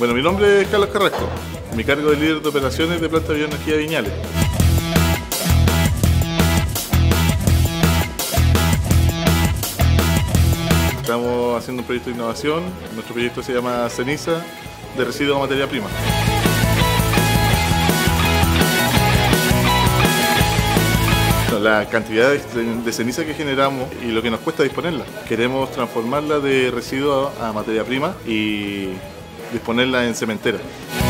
Bueno, mi nombre es Carlos Carrasco. Mi cargo de líder de operaciones de planta de bioenergía Viñales. Estamos haciendo un proyecto de innovación. Nuestro proyecto se llama Ceniza de residuos a materia prima. La cantidad de ceniza que generamos y lo que nos cuesta disponerla. Queremos transformarla de residuo a materia prima y disponerla en cementera.